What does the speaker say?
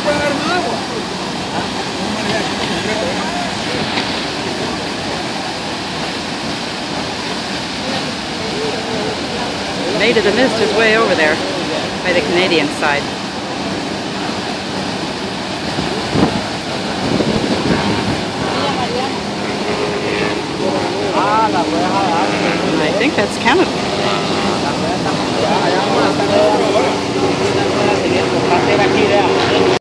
puede dar más agua. Maid of the Mist is way over there by the Canadian side. I think that's Canada.